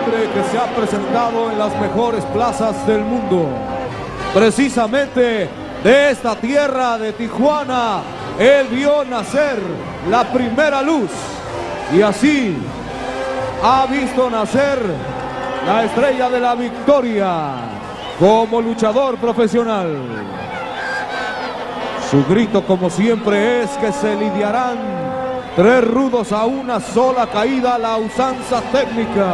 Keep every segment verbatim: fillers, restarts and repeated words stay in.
hombre que se ha presentado en las mejores plazas del mundo. Precisamente de esta tierra de Tijuana, él vio nacer la primera luz y así ha visto nacer la estrella de la victoria como luchador profesional. Su grito, como siempre, es que se lidiarán tres rudos a una sola caída, la usanza técnica.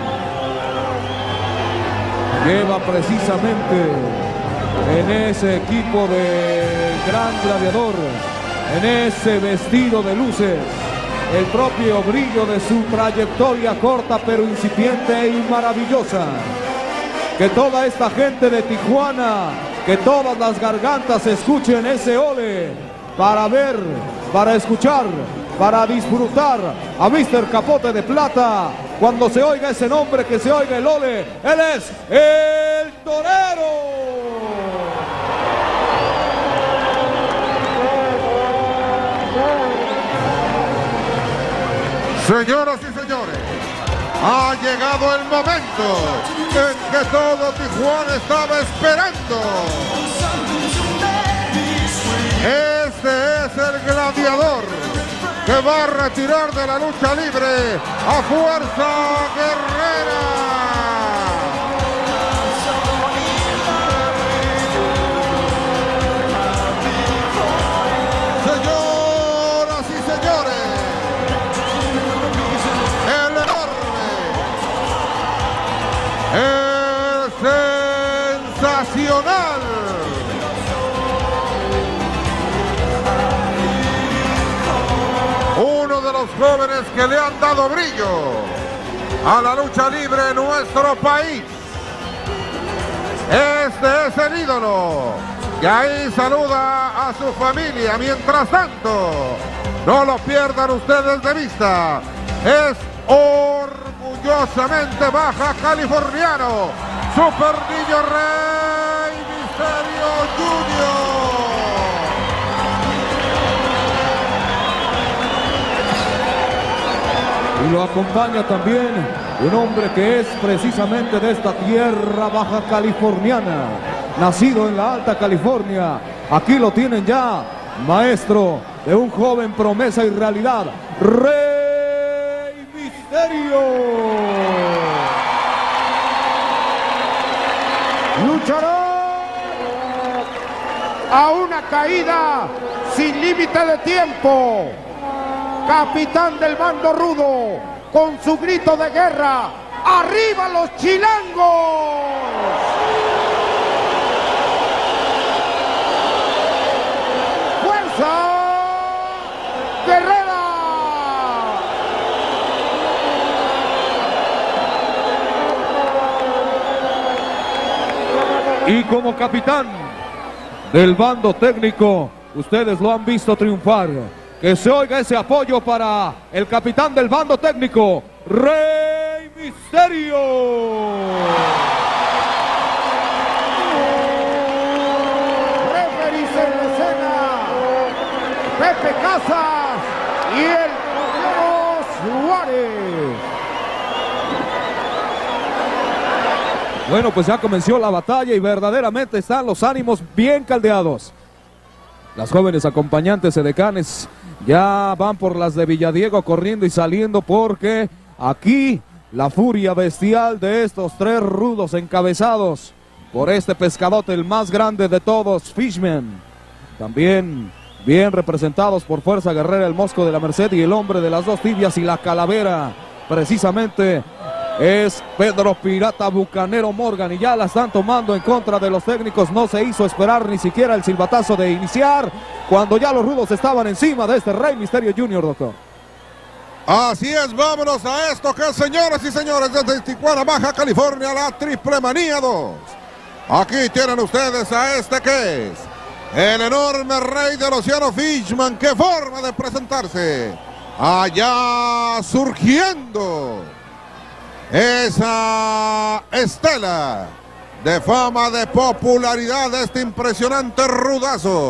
Lleva precisamente en ese equipo de Gran Gladiador, en ese vestido de luces, el propio brillo de su trayectoria corta pero incipiente y maravillosa. Que toda esta gente de Tijuana, que todas las gargantas escuchen ese ole para ver, para escuchar, para disfrutar a míster Capote de Plata. Cuando se oiga ese nombre, que se oiga el ole. Él es el Torero. Señoras y señores, ha llegado el momento en que todo Tijuana estaba esperando. Este es el gladiador que va a retirar de la lucha libre a Fuerza Guerrera. Señoras y señores, el enorme, el sensacional, uno de los jóvenes que le han dado brillo a la lucha libre en nuestro país. Este es el ídolo y ahí saluda a su familia. Mientras tanto, no lo pierdan ustedes de vista, es orgullosamente baja californiano, Super Niño Rey Misterio junior Y lo acompaña también un hombre que es precisamente de esta tierra baja californiana, nacido en la Alta California. Aquí lo tienen ya, maestro de un joven promesa y realidad, Rey Misterio. Luchará a una caída sin límite de tiempo. Capitán del bando rudo, con su grito de guerra, ¡arriba los chilangos! ¡Fuerza Guerrera! Y como capitán del bando técnico, ustedes lo han visto triunfar. Que se oiga ese apoyo para el capitán del bando técnico, Rey Misterio. Referís en la escena, Pepe Casas y el Torero Suárez. Bueno, pues ya comenzó la batalla y verdaderamente están los ánimos bien caldeados. Las jóvenes acompañantes edecanes ya van por las de Villadiego corriendo y saliendo, porque aquí la furia bestial de estos tres rudos encabezados por este pescadote, el más grande de todos, Fishman. También bien representados por Fuerza Guerrera, el Mosco de la Merced y el Hombre de las Dos Tibias y la Calavera. Precisamente es Pedro Pirata Bucanero Morgan y ya la están tomando en contra de los técnicos. No se hizo esperar ni siquiera el silbatazo de iniciar cuando ya los rudos estaban encima de este Rey Misterio junior, doctor. Así es, vámonos a esto que, señoras y señores, desde Tijuana, Baja California, la Triple Manía dos. Aquí tienen ustedes a este que es el enorme Rey del Océano, Fishman. ¡Qué forma de presentarse! Allá surgiendo esa estela de fama, de popularidad de este impresionante rudazo.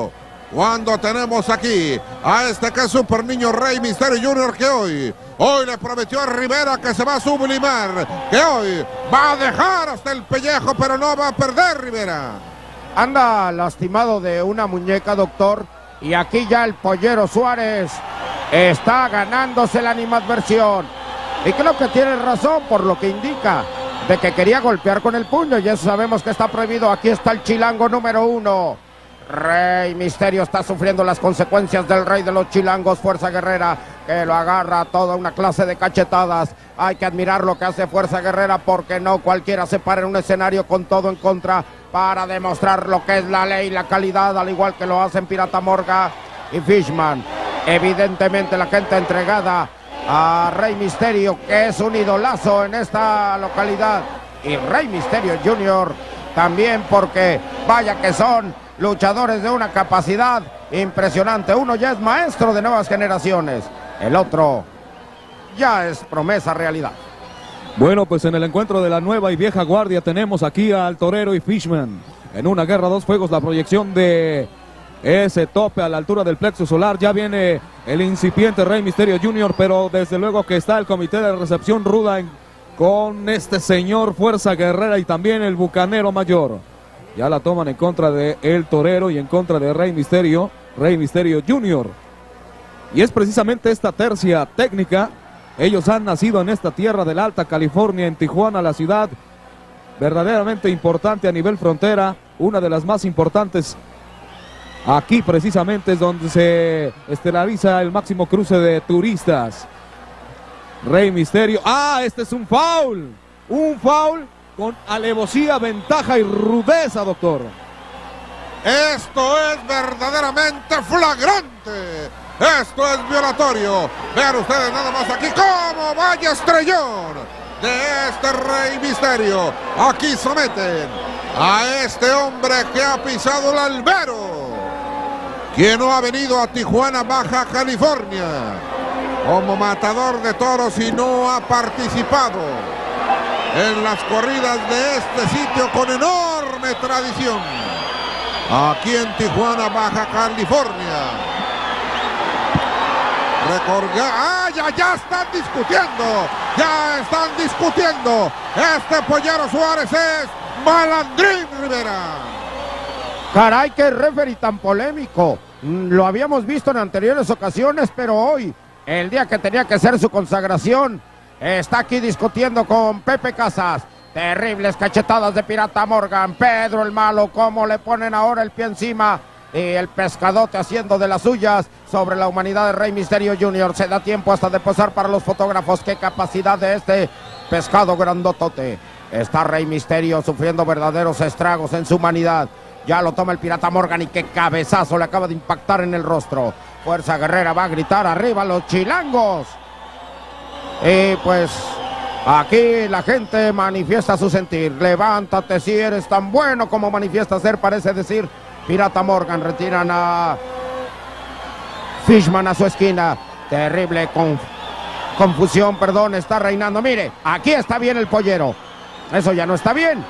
cuando tenemos aquí a este que es Super Niño Rey Mysterio junior, que hoy, hoy le prometió a Rivera que se va a sublimar, que hoy va a dejar hasta el pellejo, pero no va a perder Rivera. Anda lastimado de una muñeca, doctor, y aquí ya el Pollero Suárez está ganándose la animadversión. Y creo que tiene razón por lo que indica, de que quería golpear con el puño, y eso sabemos que está prohibido. Aquí está el chilango número uno. Rey Mysterio está sufriendo las consecuencias del rey de los chilangos, Fuerza Guerrera, que lo agarra a toda una clase de cachetadas. Hay que admirar lo que hace Fuerza Guerrera, porque no cualquiera se para en un escenario con todo en contra para demostrar lo que es la ley y la calidad, al igual que lo hacen Pirata Morga y Fishman. Evidentemente la gente entregada a Rey Mysterio, que es un idolazo en esta localidad, y Rey Mysterio junior también, porque vaya que son luchadores de una capacidad impresionante. Uno ya es maestro de nuevas generaciones, el otro ya es promesa realidad. Bueno, pues en el encuentro de la nueva y vieja guardia tenemos aquí al Torero y Fishman en una guerra dos fuegos. La proyección de ese tope a la altura del plexo solar. Ya viene el incipiente Rey Mysterio junior, pero desde luego que está el comité de recepción ruda en, con este señor Fuerza Guerrera y también el Bucanero Mayor. Ya la toman en contra de el Torero y en contra de Rey Mysterio, Rey Mysterio junior. Y es precisamente esta tercia técnica. Ellos han nacido en esta tierra de la Alta California, en Tijuana, la ciudad verdaderamente importante a nivel frontera, una de las más importantes. Aquí precisamente es donde se estelariza el máximo cruce de turistas. Rey Mysterio. ¡Ah! Este es un foul. Un foul con alevosía, ventaja y rudeza, doctor. Esto es verdaderamente flagrante. Esto es violatorio. Vean ustedes nada más aquí cómo vaya estrellón de este Rey Mysterio. Aquí someten a este hombre que ha pisado el albero, quien no ha venido a Tijuana, Baja California, como matador de toros y no ha participado en las corridas de este sitio con enorme tradición. Aquí en Tijuana, Baja California. Recordar, ah, ya, ya están discutiendo, ya están discutiendo. Este Pollero Suárez es Malandrín Rivera. Caray, qué referee tan polémico. Lo habíamos visto en anteriores ocasiones, pero hoy, el día que tenía que ser su consagración, está aquí discutiendo con Pepe Casas. Terribles cachetadas de Pirata Morgan. Pedro el Malo, cómo le ponen ahora el pie encima. Y el pescadote haciendo de las suyas sobre la humanidad de Rey Mysterio junior. Se da tiempo hasta de posar para los fotógrafos. Qué capacidad de este pescado grandotote. Está Rey Mysterio sufriendo verdaderos estragos en su humanidad. Ya lo toma el Pirata Morgan y qué cabezazo le acaba de impactar en el rostro. Fuerza Guerrera va a gritar arriba los chilangos. Y pues aquí la gente manifiesta su sentir. Levántate si eres tan bueno como manifiesta ser, parece decir Pirata Morgan. Retiran a Fishman a su esquina. Terrible conf confusión, perdón, está reinando. Mire, aquí está bien el Pollero. Eso ya no está bien.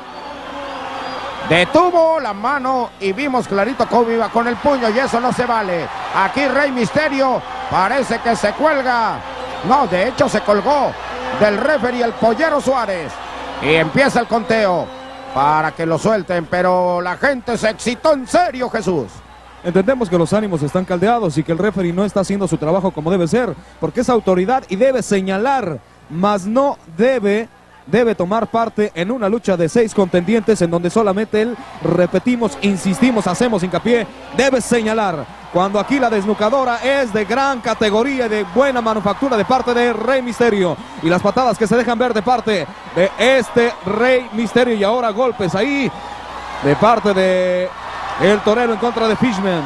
Detuvo la mano y vimos clarito cómo iba con el puño, y eso no se vale. Aquí Rey Mysterio parece que se cuelga. No, de hecho se colgó del referee el Pollero Suárez. Y empieza el conteo para que lo suelten, pero la gente se excitó en serio, Jesús. Entendemos que los ánimos están caldeados y que el referee no está haciendo su trabajo como debe ser, porque es autoridad y debe señalar, mas no debe, debe tomar parte en una lucha de seis contendientes en donde solamente él, repetimos, insistimos, hacemos hincapié, debe señalar. Cuando aquí la desnucadora es de gran categoría y de buena manufactura de parte de Rey Mysterio. Y las patadas que se dejan ver de parte de este Rey Mysterio. Y ahora golpes ahí de parte de el Torero en contra de Fishman.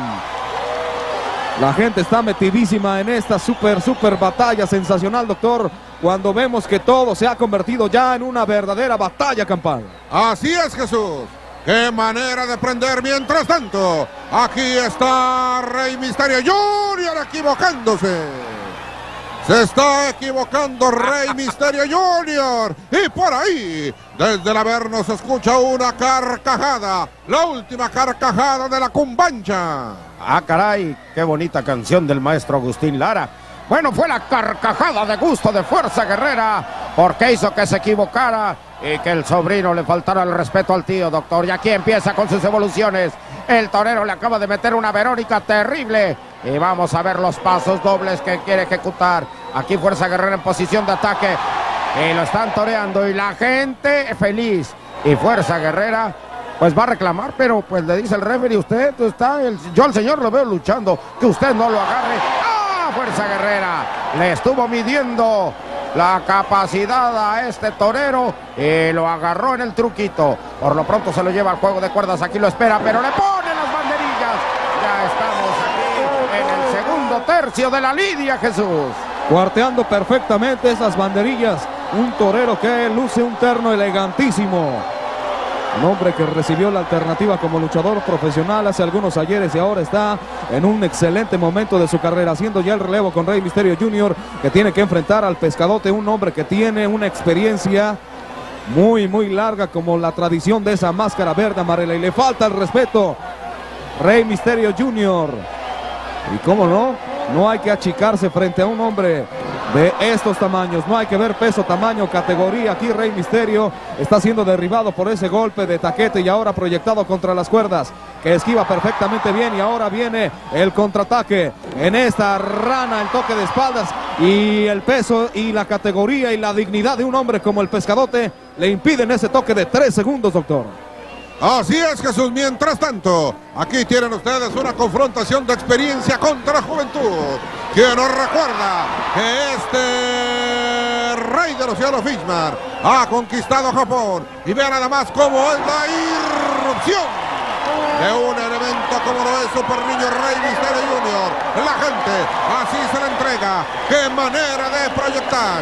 La gente está metidísima en esta super, super batalla sensacional, doctor. Cuando vemos que todo se ha convertido ya en una verdadera batalla campal. Así es, Jesús. ¡Qué manera de prender! Mientras tanto, aquí está Rey Mysterio junior equivocándose. Se está equivocando Rey Mysterio junior Y por ahí, desde el Averno, se escucha una carcajada. La última carcajada de la cumbancha. Ah, caray, qué bonita canción del maestro Agustín Lara. Bueno, fue la carcajada de gusto de Fuerza Guerrera, porque hizo que se equivocara y que el sobrino le faltara el respeto al tío, doctor. Y aquí empieza con sus evoluciones. El torero le acaba de meter una Verónica terrible. Y vamos a ver los pasos dobles que quiere ejecutar. Aquí Fuerza Guerrera en posición de ataque. Y lo están toreando y la gente feliz. Y Fuerza Guerrera pues va a reclamar, pero pues le dice el referee, usted está, el, yo al señor lo veo luchando, que usted no lo agarre. ¡Ah! Fuerza Guerrera le estuvo midiendo la capacidad a este torero y lo agarró en el truquito. Por lo pronto se lo lleva al juego de cuerdas, aquí lo espera, pero le pone las banderillas. Ya estamos aquí en el segundo tercio de la lidia, Jesús. Cuarteando perfectamente esas banderillas. Un torero que luce un terno elegantísimo. Un hombre que recibió la alternativa como luchador profesional hace algunos ayeres y ahora está en un excelente momento de su carrera, haciendo ya el relevo con Rey Mysterio junior, que tiene que enfrentar al Pescadote, un hombre que tiene una experiencia muy, muy larga, como la tradición de esa máscara verde amarela, y le falta el respeto. Rey Mysterio junior Y cómo no, no hay que achicarse frente a un hombre de estos tamaños, no hay que ver peso, tamaño, categoría. Aquí Rey Mysterio está siendo derribado por ese golpe de taquete y ahora proyectado contra las cuerdas, que esquiva perfectamente bien, y ahora viene el contraataque en esta rana, el toque de espaldas, y el peso y la categoría y la dignidad de un hombre como el Pescadote le impiden ese toque de tres segundos, doctor. Así es, Jesús. Mientras tanto, aquí tienen ustedes una confrontación de experiencia contra juventud. ¿Quién nos recuerda que este Rey del Océano Fishman ha conquistado Japón? Y vea nada más cómo es la irrupción de un elemento como lo es Super Niño Rey Mysterio junior La gente así se le entrega. ¡Qué manera de proyectar!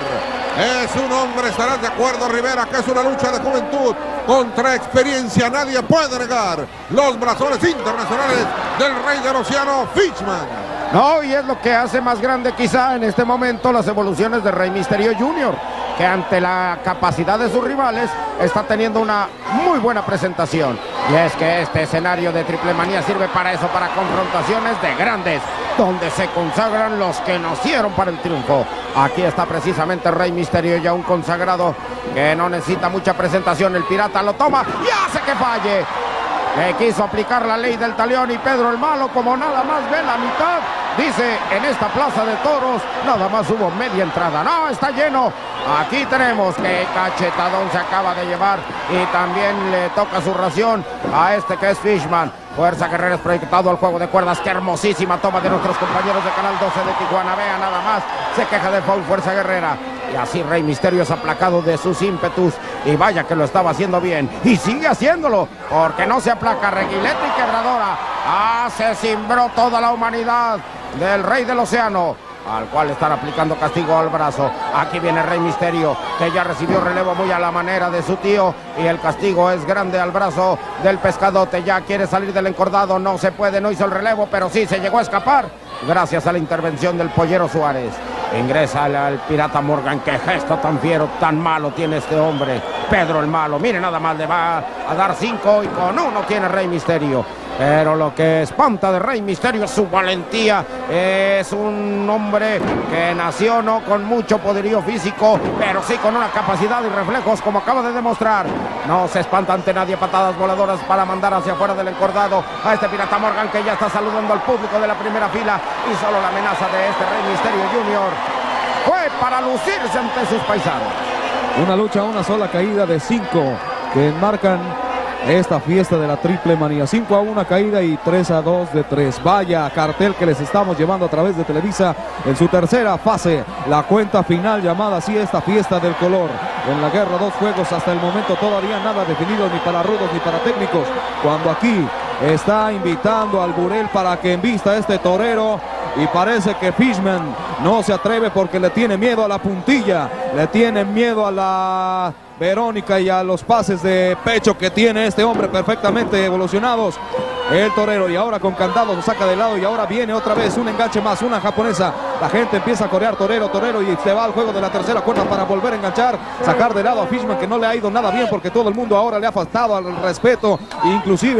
Es un hombre, estarás de acuerdo, Rivera, que es una lucha de juventud contra experiencia. Nadie puede negar los blasones internacionales del Rey del Océano Fishman. No, y es lo que hace más grande quizá en este momento las evoluciones de Rey Mysterio junior, que ante la capacidad de sus rivales está teniendo una muy buena presentación. Y es que este escenario de Triple Manía sirve para eso, para confrontaciones de grandes, donde se consagran los que nacieron para el triunfo. Aquí está precisamente Rey Mysterio, ya un consagrado que no necesita mucha presentación. El pirata lo toma y hace que falle. Le quiso aplicar la ley del talión y Pedro el Malo, como nada más ve la mitad, dice, en esta plaza de toros nada más hubo media entrada. No, está lleno. Aquí tenemos que cachetadón se acaba de llevar y también le toca su ración a este que es Fishman. Fuerza Guerrera es proyectado al juego de cuerdas. Qué hermosísima toma de nuestros compañeros de Canal doce de Tijuana. Vea nada más, se queja de foul Fuerza Guerrera. Y así Rey Mysterio es aplacado de sus ímpetus. Y vaya que lo estaba haciendo bien. Y sigue haciéndolo, porque no se aplaca. Reguileta y quebradora. Ah, se cimbró toda la humanidad del Rey del Océano, al cual están aplicando castigo al brazo. Aquí viene Rey Mysterio, que ya recibió relevo muy a la manera de su tío, y el castigo es grande al brazo del Pescadote. Ya quiere salir del encordado, no se puede, no hizo el relevo, pero sí se llegó a escapar gracias a la intervención del Pollero Suárez. Ingresa al, al Pirata Morgan. Qué gesto tan fiero, tan malo tiene este hombre, Pedro el Malo. Mire nada más, le va a dar cinco y con uno tiene Rey Mysterio. Pero lo que espanta de Rey Mysterio es su valentía. Es un hombre que nació no con mucho poderío físico, pero sí con una capacidad y reflejos, como acaba de demostrar. No se espanta ante nadie. Patadas voladoras para mandar hacia afuera del encordado a este Pirata Morgan, que ya está saludando al público de la primera fila. Y solo la amenaza de este Rey Mysterio junior fue para lucirse ante sus paisanos. Una lucha, una sola caída de cinco que marcan esta fiesta de la Triple Manía. cinco a una caída y tres a dos de tres. Vaya cartel que les estamos llevando a través de Televisa en su tercera fase. La cuenta final llamada así, esta fiesta del color. En la guerra, dos juegos hasta el momento, todavía nada definido ni para rudos ni para técnicos. Cuando aquí está invitando al Burel para que embista a este torero. Y parece que Fishman no se atreve porque le tiene miedo a la puntilla, le tiene miedo a la Verónica y a los pases de pecho que tiene este hombre perfectamente evolucionados. El torero, y ahora con candado lo saca de lado, y ahora viene otra vez un enganche más, una japonesa. La gente empieza a corear torero, torero, y se va al juego de la tercera cuerda para volver a enganchar, sacar de lado a Fishman, que no le ha ido nada bien porque todo el mundo ahora le ha faltado al respeto. Inclusive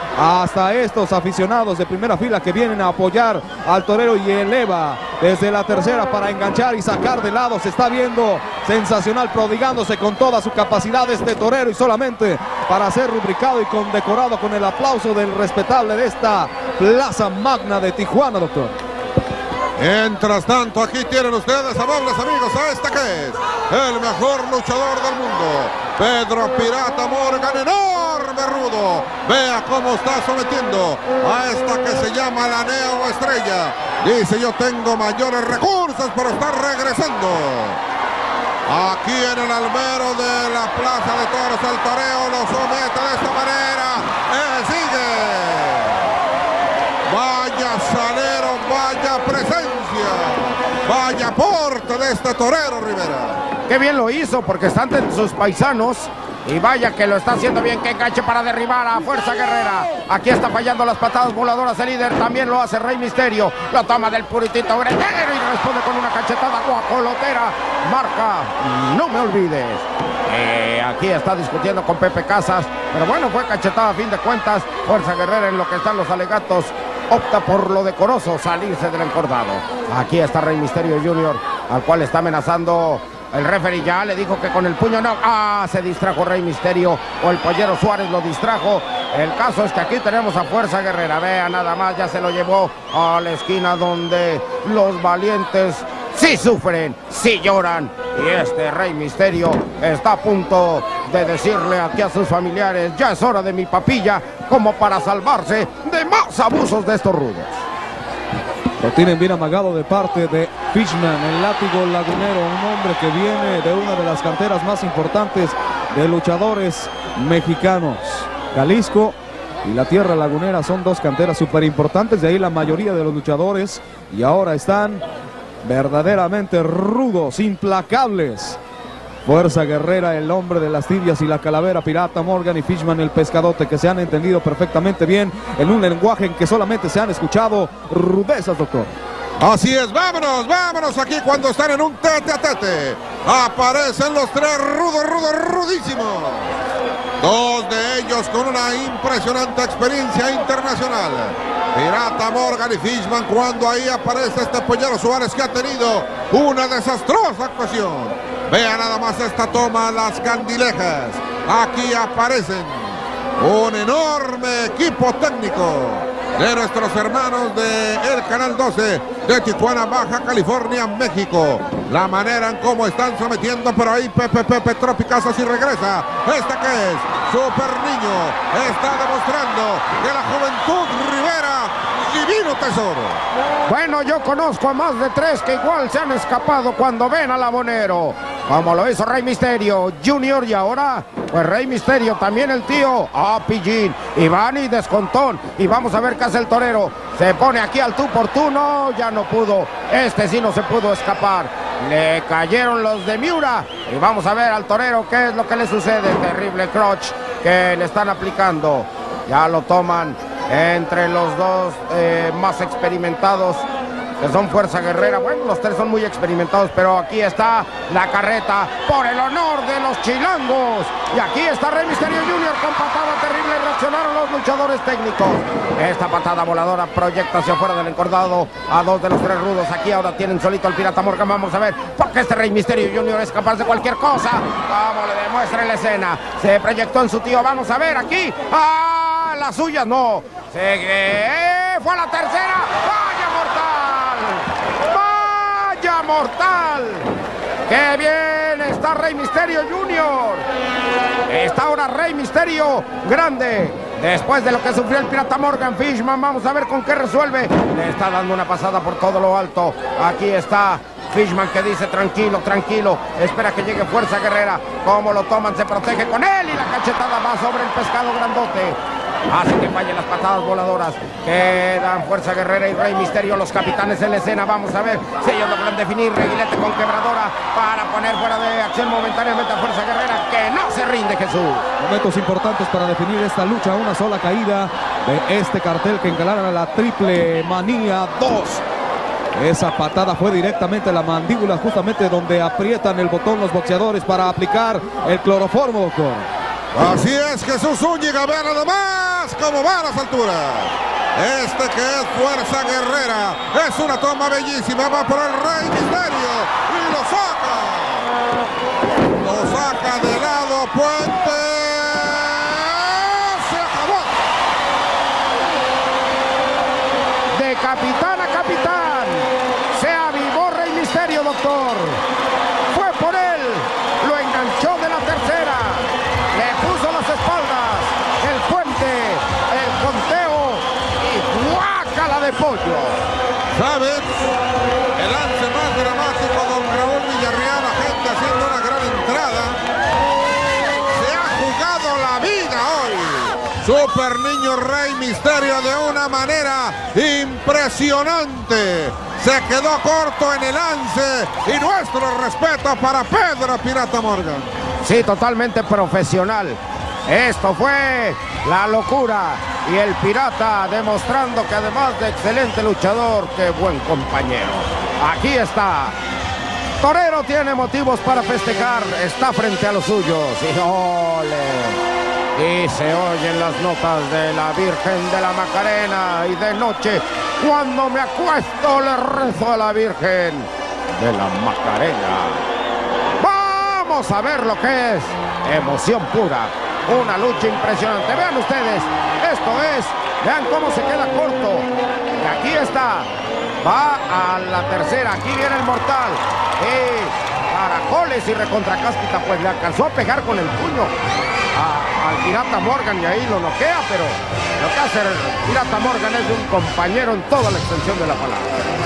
hasta estos aficionados de primera fila que vienen a apoyar al torero y eleva desde la tercera para enganchar y sacar de lado. Se está viendo sensacional, prodigándose con toda su capacidad este torero y solamente para ser rubricado y condecorado con el aplauso del respetable de esta plaza magna de Tijuana, doctor. Mientras tanto, aquí tienen ustedes, amables amigos, a este que es el mejor luchador del mundo, Pedro Pirata Morgan, enorme rudo. Vea cómo está sometiendo a esta que se llama la Neo Estrella. Dice: yo tengo mayores recursos, pero está regresando. Aquí en el albero de la Plaza de Toros, el toreo lo somete de esta manera. ¡Eh, sigue! Vaya salero, vaya presencia, vaya aporte de este torero, Rivera. Qué bien lo hizo, porque están entre sus paisanos. Y vaya que lo está haciendo bien, que enganche para derribar a Fuerza Guerrera. Aquí está fallando las patadas voladoras el líder, también lo hace Rey Misterio. Lo toma del puritito gretero y responde con una cachetada guacolotera. Marca, no me olvides. Eh, aquí está discutiendo con Pepe Casas, pero bueno, fue cachetada a fin de cuentas. Fuerza Guerrera, en lo que están los alegatos, opta por lo decoroso, salirse del encordado. Aquí está Rey Misterio junior, al cual está amenazando. El referee ya le dijo que con el puño no. Ah, se distrajo Rey Misterio, o el Pollero Suárez lo distrajo. El caso es que aquí tenemos a Fuerza Guerrera. Vea nada más, ya se lo llevó a la esquina donde los valientes sí sufren, sí lloran. Y este Rey Misterio está a punto de decirle aquí a sus familiares: ya es hora de mi papilla, como para salvarse de más abusos de estos rudos. Lo tienen bien amagado de parte de Fishman, el látigo lagunero, un hombre que viene de una de las canteras más importantes de luchadores mexicanos. Jalisco y la Tierra Lagunera son dos canteras súper importantes, de ahí la mayoría de los luchadores, y ahora están verdaderamente rudos, implacables. Fuerza Guerrera, el hombre de las tibias y la calavera, Pirata Morgan, y Fishman, el pescadote, que se han entendido perfectamente bien en un lenguaje en que solamente se han escuchado rudezas, doctor. Así es, vámonos, vámonos aquí cuando están en un tete a tete. Aparecen los tres rudos, rudos, rudísimos. Dos de ellos con una impresionante experiencia internacional. Pirata Morgan y Fishman, cuando ahí aparece este Pollero Suárez, que ha tenido una desastrosa actuación. Vea nada más esta toma, las candilejas. Aquí aparecen un enorme equipo técnico de nuestros hermanos de el Canal doce de Tijuana, Baja California, México. La manera en cómo están sometiendo, pero ahí Pepe Pepe Tropicazos y regresa. Este que es Super Niño está demostrando que la juventud Rivera, divino tesoro. Bueno, yo conozco a más de tres que igual se han escapado cuando ven al abonero, como lo hizo Rey Misterio junior, y ahora pues Rey Misterio, también el tío a Pillín, Iván y Descontón. Y vamos a ver qué hace el torero. Se pone aquí al tú por tú, no, ya no pudo. Este sí no se pudo escapar. Le cayeron los de Miura. Y vamos a ver al torero qué es lo que le sucede. Terrible crotch que le están aplicando. Ya lo toman entre los dos eh, más experimentados, que son Fuerza Guerrera. Bueno, los tres son muy experimentados, pero aquí está la carreta por el honor de los chilangos. Y aquí está Rey Misterio junior con patada terrible. Reaccionaron los luchadores técnicos. Esta patada voladora proyecta hacia afuera del encordado a dos de los tres rudos. Aquí ahora tienen solito al Pirata Morgan. Vamos a ver, porque este Rey Misterio junior es capaz de cualquier cosa, como le demuestra en la escena. Se proyectó en su tío. Vamos a ver aquí. ¡Ah! Las suyas no. Se eh, fue a la tercera. ¡Vaya mortal! ¡Vaya mortal! ¡Qué bien está Rey Misterio junior! Está ahora Rey Misterio grande. Después de lo que sufrió el Pirata Morgan. Fishman, vamos a ver con qué resuelve. Le está dando una pasada por todo lo alto. Aquí está Fishman, que dice: tranquilo, tranquilo, espera que llegue Fuerza Guerrera. Como lo toman, se protege con él, y la cachetada va sobre el pescado grandote. Hace que fallen las patadas voladoras. Quedan Fuerza Guerrera y Rey Misterio, los capitanes en la escena. Vamos a ver si ellos logran definir. Reguilete con quebradora para poner fuera de acción momentáneamente a Fuerza Guerrera, que no se rinde, Jesús. Momentos importantes para definir esta lucha. Una sola caída de este cartel que encalaron a la Triple Manía dos. Esa patada fue directamente a la mandíbula, justamente donde aprietan el botón los boxeadores para aplicar el cloroformo, doctor. Así es, Jesús Zúñiga, vean nada más cómo va a las alturas. Este que es Fuerza Guerrera, es una toma bellísima, va por el Rey Misterio y lo saca. Lo saca de lado, Puente. Se acabó. De capitán a capitán, se avivó Rey Misterio, doctor. Fue por él, lo enganchó de la tercera, le puso las espaldas, el puente, el conteo y guácala de pollo. ¿Saben? El lance más dramático, don Raúl Villarreal, la gente haciendo una gran entrada. Se ha jugado la vida hoy. Super Niño Rey Misterio de una manera impresionante. Se quedó corto en el lance y nuestro respeto para Pedro Pirata Morgan. Sí, totalmente profesional. Esto fue la locura y el Pirata demostrando que además de excelente luchador, qué buen compañero. Aquí está. Torero tiene motivos para festejar, está frente a los suyos y ole. Y se oyen las notas de la Virgen de la Macarena y de noche, cuando me acuesto, le rezo a la Virgen de la Macarena. Vamos a ver lo que es emoción pura, una lucha impresionante. Vean ustedes, esto es, vean cómo se queda corto. Y aquí está, va a la tercera, aquí viene el mortal. Y caracoles y recontracáspita, pues le alcanzó a pegar con el puño a, al Pirata Morgan y ahí lo noquea, pero lo que hace el Pirata Morgan es de un compañero en toda la extensión de la palabra.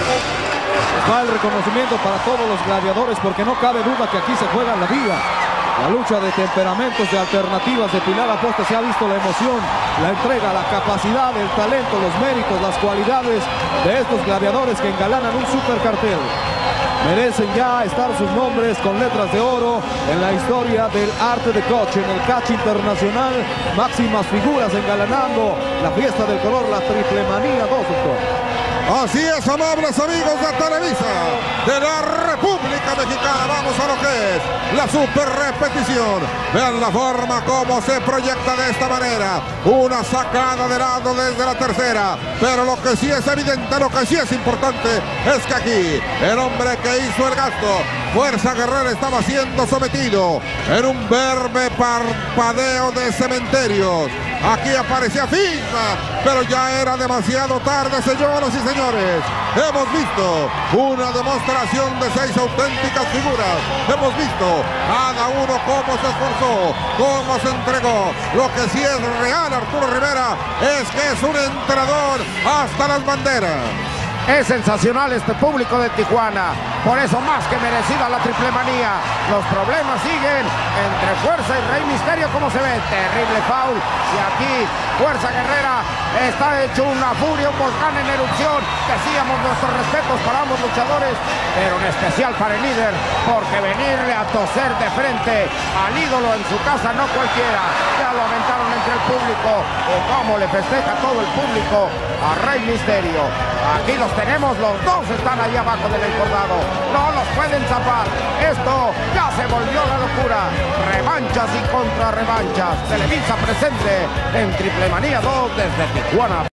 Va el reconocimiento para todos los gladiadores, porque no cabe duda que aquí se juega la vida. La lucha de temperamentos, de alternativas, de Pilar Aposta, se ha visto la emoción, la entrega, la capacidad, el talento, los méritos, las cualidades de estos gladiadores que engalanan un super cartel. Merecen ya estar sus nombres con letras de oro en la historia del arte de coach, en el catch internacional. Máximas figuras engalanando la fiesta del color, la Triple Manía dos, doctor. Así es, amables amigos de Televisa, de la República Mexicana. Vamos a lo que es la super repetición. Vean la forma como se proyecta de esta manera. Una sacada de lado desde la tercera. Pero lo que sí es evidente, lo que sí es importante, es que aquí el hombre que hizo el gasto, Fuerza Guerrera, estaba siendo sometido en un verme parpadeo de cementerios. Aquí aparecía Figma, pero ya era demasiado tarde, señoras y señores. Hemos visto una demostración de seis auténticas figuras. Hemos visto cada uno cómo se esforzó, cómo se entregó. Lo que sí es real, Arturo Rivera, es que es un entrenador hasta las banderas. Es sensacional este público de Tijuana, por eso más que merecida la Triple Manía. Los problemas siguen entre Fuerza y Rey Misterio, como se ve, terrible foul. Y aquí Fuerza Guerrera está hecho una furia, un volcán en erupción. Decíamos nuestros respetos para ambos luchadores, pero en especial para el líder, porque venirle a toser de frente al ídolo en su casa no cualquiera. Ya lo aventaron entre el público, o cómo le festeja todo el público a Rey Misterio. Aquí los tenemos, los dos están allá abajo del encordado, no los pueden tapar. Esto ya se volvió la locura. Revanchas y contra revanchas. Televisa presente en Triple Manía dos desde Tijuana.